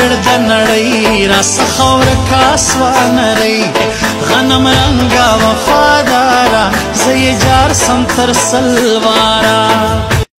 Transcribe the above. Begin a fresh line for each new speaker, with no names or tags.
زړه د نړۍ راڅخه ورکه سوه نرۍ غنم رنګه وفاداره زه یې جار سم تر سلواره